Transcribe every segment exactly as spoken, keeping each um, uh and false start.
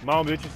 Come on, bitches.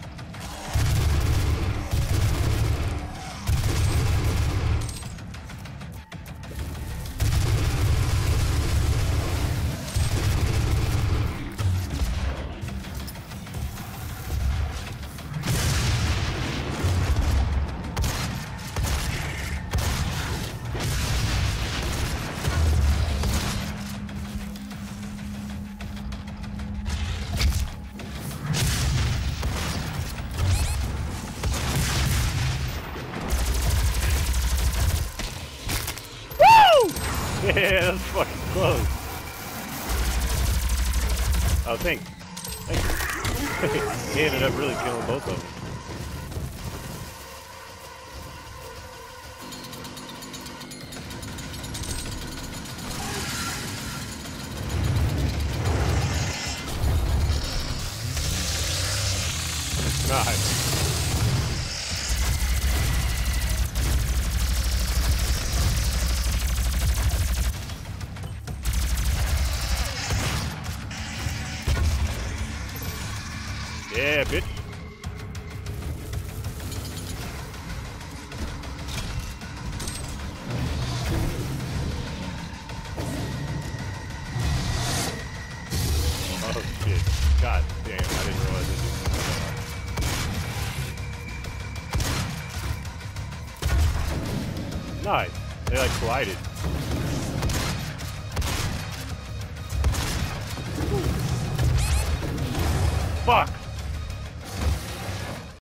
Yeah, that was fucking close. Oh, thanks. Thank you. He ended up really killing both of them. Nice. Yeah, bitch. Oh shit. God damn, I didn't realize it. Nice. They like collided. Fuck.